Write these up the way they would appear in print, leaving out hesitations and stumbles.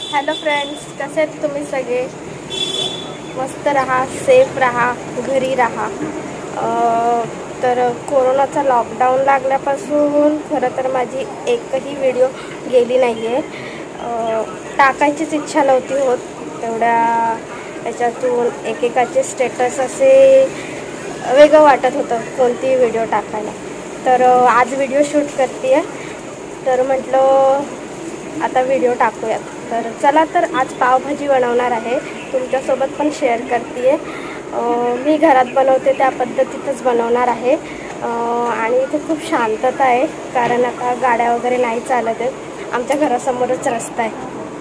Hello friends, कसे आहेत तुम्ही सगळे? मस्त रहा, सेफ रहा, घरी रहा. तर कोरोनाचा लॉकडाऊन लागल्यापासून खरं तर माझी एकही व्हिडिओ गेली नाही आहे. टाकायचीच इच्छा नव्हती होत. एवढ्या याच्यातून एकेकाचे स्टेटस असे वेगळं वाटत होतं कोणती व्हिडिओ टाकायला. तर आज व्हिडिओ शूट करते आहे, तर म्हटलं आता व्हिडिओ टाकूयात. तर चला, तर आज पावभाजी बनवणार आहे, तुमच्यासोबत पण शेअर करते आहे. मी घरात बनवते त्या पद्धतीतच बनवणार आहे. आणि इथे खूप शांतता आहे, कारण आता गाड्या वगैरे नाही चालत आहेत. आमच्या घरासमोरच रस्ता आहे,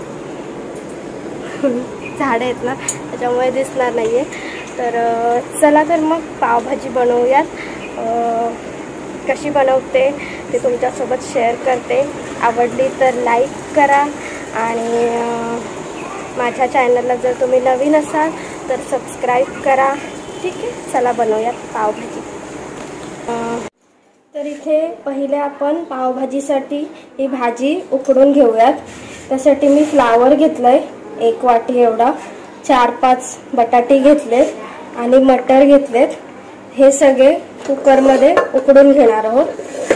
झाडं आहेत ना, त्याच्यामुळे दिसणार नाही आहे. तर चला, तर मग पावभाजी बनवूयात. कशी बनवते ते तुमच्यासोबत शेअर करते. आवडली तर लाईक करा आणि माझ्या चॅनलला जर तुम्ही नवीन असाल तर सबस्क्राईब करा. ठीक आहे, चला बनवूयात पावभाजी. तर इथे पहिले आपण पावभाजीसाठी ही भाजी उकडून घेऊयात. त्यासाठी मी फ्लावर घेतलं आहे 1 वाटी एवढा, 4-5 बटाटे घेतलेत आणि मटर घेतलेत. हे सगळे कुकरमध्ये उकडून घेणार आहोत.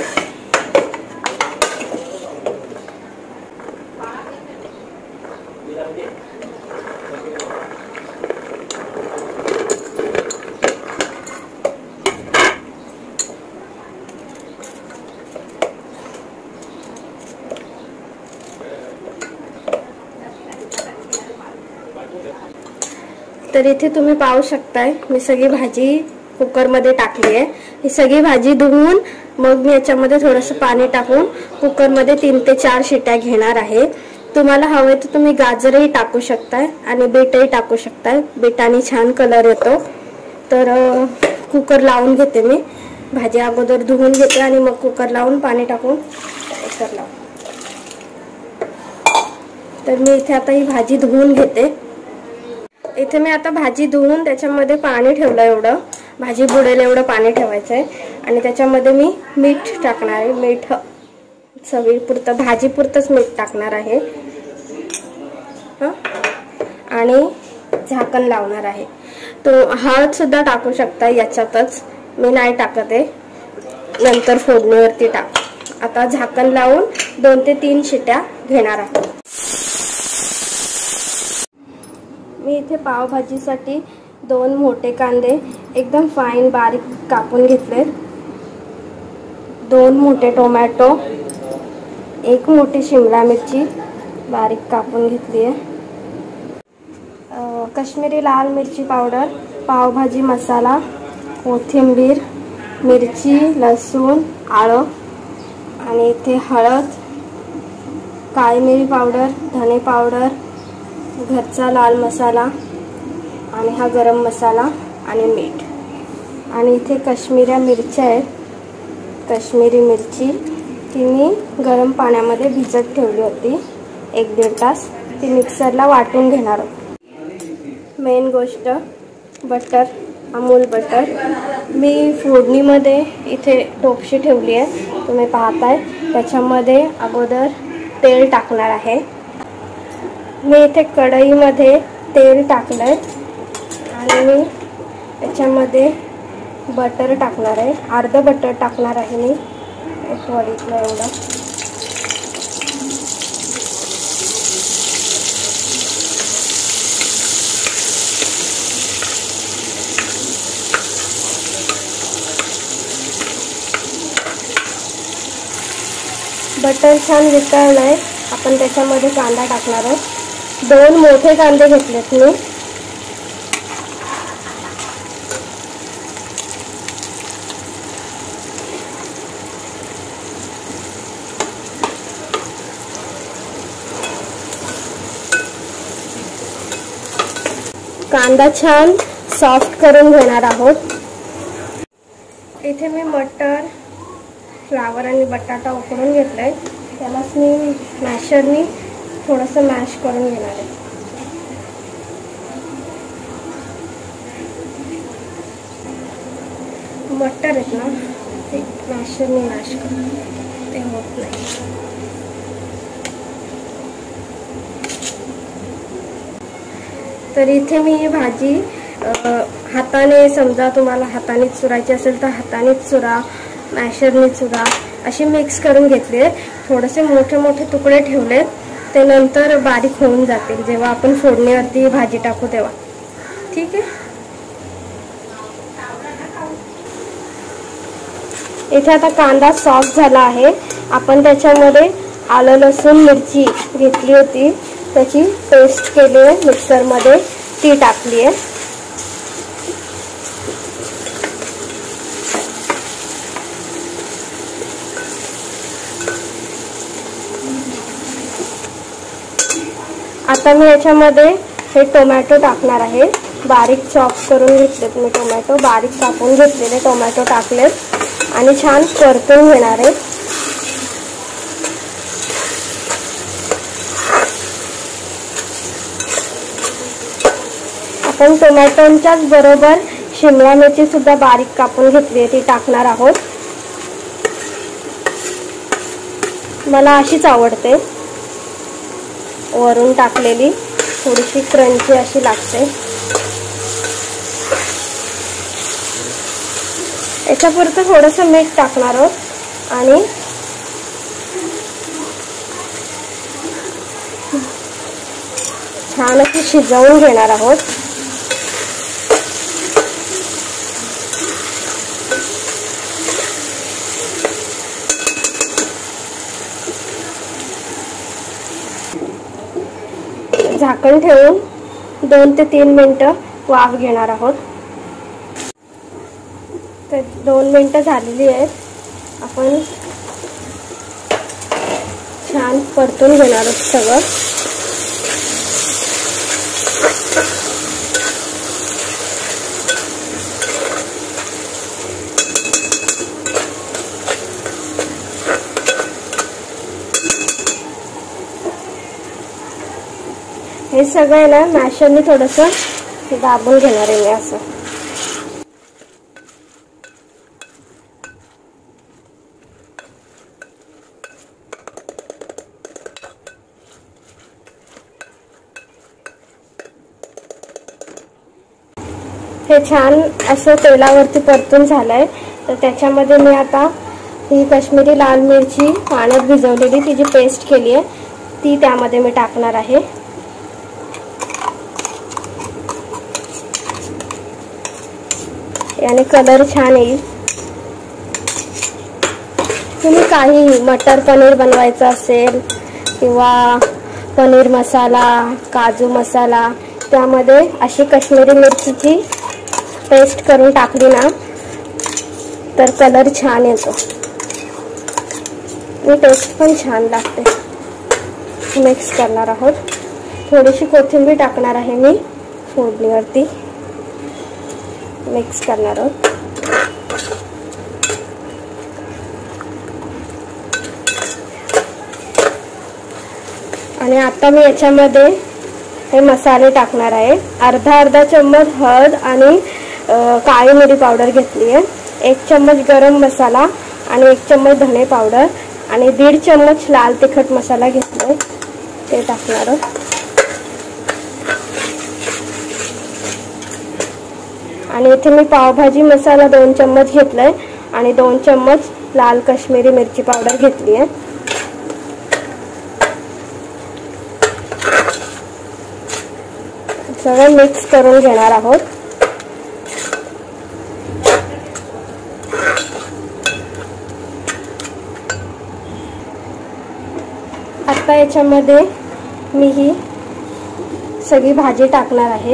तर इथे तुम्ही पाहू शकताय, मी सगळी भाजी कुकरमध्ये टाकली आहे. ही सगळी भाजी धुवून मग मी याच्यामध्ये थोडंसं पाणी टाकून कुकरमध्ये 3 ते 4 शिट्या घेणार आहे. तुम्हाला हवे तर तुम्ही गाजरही टाकू शकताय आणि बीटही टाकू शकताय. बीटाने छान कलर येतो. तर कुकर लावून घेते मी. भाजी अगोदर धुवून घेते आणि मग कुकर लावून पाणी टाकून कुकर लावून. तर मी इथे आता ही भाजी धुवून घेते. इथे मी आता भाजी धुवून त्याच्यामध्ये पाणी ठेवलं, एवढं भाजी बुडेल एवढं पाणी ठेवायचं आहे. आणि त्याच्यामध्ये मी मीठ टाकणार आहे. मीठ चवीपुरतं, भाजीपुरतंच मीठ टाकणार आहे. आणि झाकण लावणार आहे. तो हळद सुद्धा टाकू शकता याच्यातच, मी नाही टाकत आहे, नंतर फोडणीवरती टाक. आता झाकण लावून 2 ते 3 शिट्या घेणार आहोत. मी इथे पावभाजीसाठी 2 मोठे कांदे एकदम फाईन बारीक कापून घेतले, 2 मोठे टोमॅटो, 1 मोठी शिमला मिरची बारीक कापून घेतली आहे, काश्मीरी लाल मिरची पावडर, पावभाजी मसाला, कोथिंबीर, मिरची, लसूण, आलं आणि इथे हळद, काळी मिरी पावडर, धने पावडर, घरचा लाल मसाला आणि हा गरम मसाला आणि मीठ. आणि इथे काश्मीरी मिरच्या आहेत, काश्मीरी मिरची ती मी गरम पाण्यामध्ये भिजत ठेवली होती 1-1.5 तास. ती मिक्सरला वाटून घेणार आहोत. मेन गोष्ट बटर, अमूल बटर. मी फोडणीमध्ये इथे टोपशी ठेवली आहे, तुम्ही पाहताय. त्याच्यामध्ये अगोदर तेल टाकणार आहे. मी इथे कढईमध्ये तेल टाकलं आहे आणि मी त्याच्यामध्ये बटर टाकणार आहे. अर्ध बटर टाकणार आहे मी, 1 वाटीतलं एवढं. बटर छान वितळलं आहे. आपण त्याच्यामध्ये कांदा टाकणार आहोत. 2 मोठे कांदे घेतलेत मी. कांदा छान सॉफ्ट करून घेणार आहोत. इथे मी मटर, फ्लावर आणि बटाटा उकडून घेतलाय. त्यालाच मी मॅशरनी थोडंसं मॅश करून घेणार आहे. मटर आहेत ना, ते मॅशरनी मॅश करून ते होत नाही. तर इथे मी ही भाजी हाताने, समजा तुम्हाला हाताने चुरायची असेल तर हाताने चुरा, मॅशरने चुरा, अशी मिक्स करून घेतली आहे. थोडेसे मोठे मोठे तुकडे ठेवले, ते नंतर बारीक होऊन जातील जेव्हा आपण फोडणीवरती भाजी टाकू तेव्हा. ठीक आहे. इथे आता कांदा सॉफ्ट झाला आहे. आपण त्याच्यामध्ये आलं, लसूण, मिरची घेतली होती, त्याची पेस्ट केली आहे मिक्सरमध्ये, ती टाकली आहे. आता मी याच्यामध्ये हे टोमॅटो टाकणार आहे. बारीक चॉप करून घेतलेत मी टोमॅटो, बारीक कापून घेतलेले टोमॅटो टाकलेत आणि छान परतून घेणार आहे. आपण टोमॅटोच्याच बरोबर शिमला मिरची सुद्धा बारीक कापून घेतली आहे, ती टाकणार आहोत. मला अशीच आवडते, वरून टाकलेली, थोडीशी क्रंची अशी लागते. याच्यापुरतं थोडंसं मीठ टाकणार आहोत आणि छान अशी शिजवून घेणार आहोत. झाकण ठेवून 2 ते 3 मिनिटं वाफ घेणार आहोत. तर 2 मिनिटं झालेली आहेत. आपण छान परतून घेणार आहोत सगळं. हे सगळं ना मॅशरने थोडंसं दाबून घेणार आहे मी असं. हे छान असं तेलावरती परतून झालंय. तर त्याच्यामध्ये मी आता ही काश्मीरी लाल मिरची पाण्यात भिजवलेली तिची पेस्ट केली आहे, ती त्यामध्ये मी टाकणार आहे. याने कलर छान येईल. तुम्ही काही मटर पनीर बनवायचं असेल किंवा पनीर मसाला, काजू मसाला, त्यामध्ये अशी काश्मीरी मिरचीची पेस्ट करून टाकली ना तर कलर छान येतो आणि टेस्ट पण छान लागते. मिक्स करणार आहोत. थोडीशी कोथिंबीर टाकणार आहे मी फोडणीवरती. मिक्स करणार आहोत. आणि आता मी याच्यामध्ये हे मसाले टाकणार आहे. अर्धा चम्मच हळद आणि काळी मिरी पावडर घेतली आहे, 1 चम्मच गरम मसाला आणि 1 चम्मच धने पावडर आणि 1.5 चम्मच लाल तिखट मसाला घेतलाय, ते टाकणार आहोत. आणि इथे मी पावभाजी मसाला 2 चम्मच घेतलाय आणि 2 चम्मच लाल काश्मीरी मिरची पावडर घेतली आहे. सगळं मिक्स करून घेणार आहोत. आता याच्यामध्ये मी ही सगळी भाजी टाकणार आहे.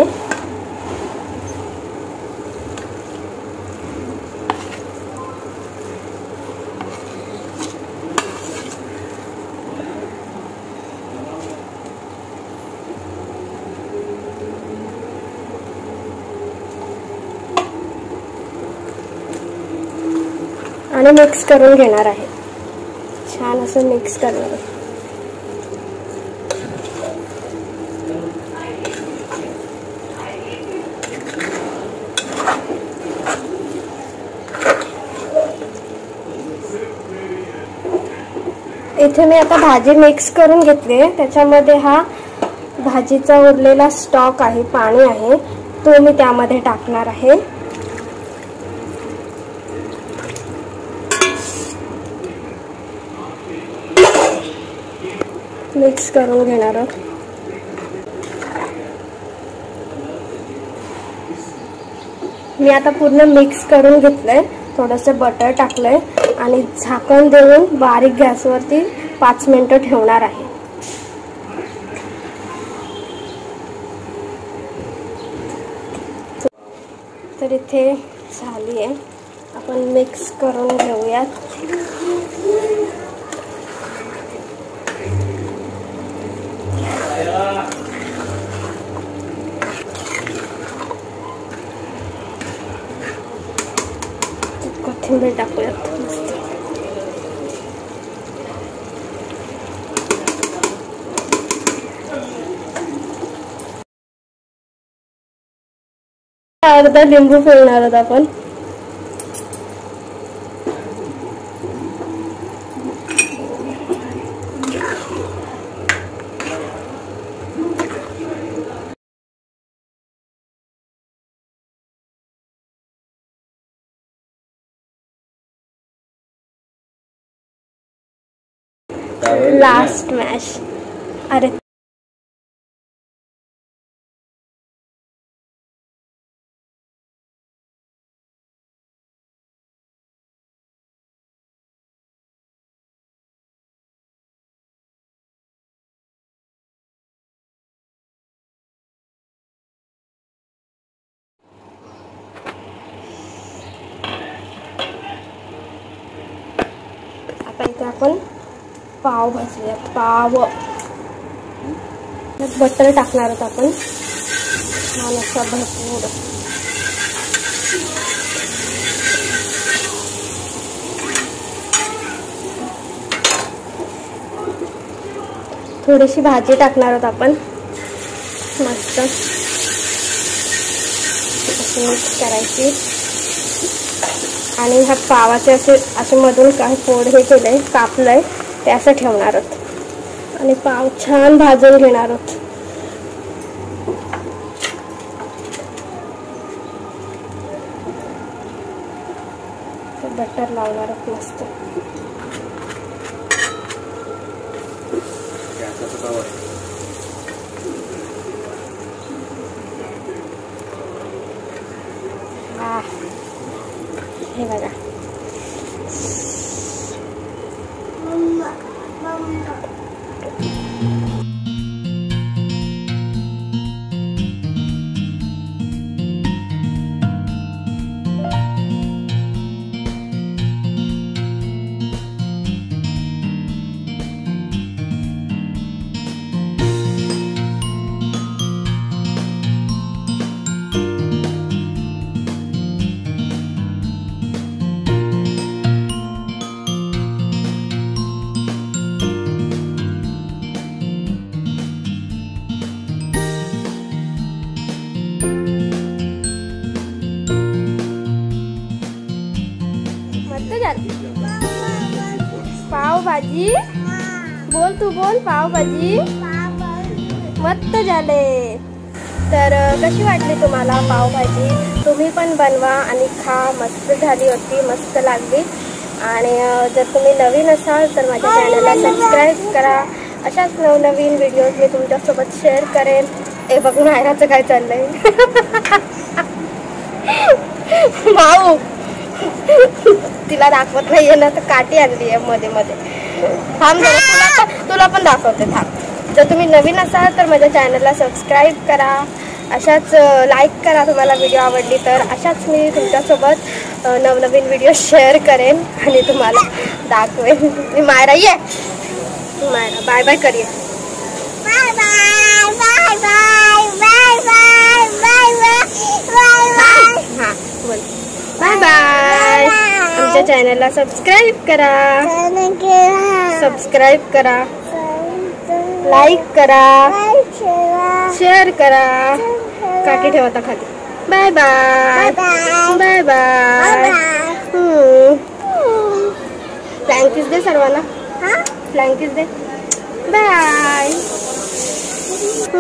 आणि मिक्स करून घेणार आहे. छान असं मिक्स करणार आहे. इथे मी आता भाजी मिक्स करून घेतली. त्याच्यामध्ये हा भाजीचा उरलेला स्टॉक आहे, पाणी आहे, तो मी त्यामध्ये टाकणार आहे. मिक्स करून घेणार आहोत. मी आता पूर्ण मिक्स करून घेतलंय. थोडंसं बटर टाकलंय आणि झाकण देऊन बारीक गॅसवरती 5 मिनिटं ठेवणार आहे. तर इथे झाली आहे. आपण मिक्स करून घेऊयात. कोथिंबीर टाकूयात. अर्धा लिंबू पिळणार आहोत आपण. लास्ट मॅश. अरे आता इथे आपण पाव भाजूया. पाव बटर टाकणार आहोत आपण. छान असा भरपूर. थोडीशी भाजी टाकणार आहोत आपण. मस्त अशी मिक्स करायची आणि ह्या पावाचे असे मधून काही फोड हे केलंय, कापलंय, ते असं ठेवणार आहोत आणि पाव छान भाजून घेणार आहोत. बटर लावणार आहोत मस्त. हे बघा. पाव भाजी बोल, तू बोल. पाव भाजी मस्त झाले. तर कशी वाटली तुम्हाला पाव भाजी? तुम्ही पण बनवा आणि खा. मस्त झाली होती, मस्त लागली. आणि जर तुम्ही नवीन असाल तर माझ्या चॅनलला सबस्क्राईब करा. अशाच नवनवीन व्हिडिओज मी तुमच्यासोबत शेअर करेन. हे बघ मायराचं काय चाललंय. भाऊ तिला दाखवत नाहीये ना, तर काठी आणली आहे मध्ये मध्ये. थांब जरा, तुला पण दाखवते. थांब. जर तुम्ही नवीन असाल तर माझ्या चॅनलला सबस्क्राईब करा. अशाच लाईक करा तुम्हाला व्हिडिओ आवडली तर. अशाच मी तुमच्यासोबत नवनवीन व्हिडिओ शेअर करेन आणि तुम्हाला दाखवेन. मी मायरा ये. मायरा बाय बाय करूया. Bye bye bye bye bye bye bye bye. हां बोल. Bye bye. आमच्या चॅनलला सबस्क्राईब करा. सबस्क्राईब करा, लाईक करा, शेअर करा. काठी ठेवता खाली. Bye bye bye bye. Flying kiss दे सर्वांना. फ्लॅंक किस दे. बाय.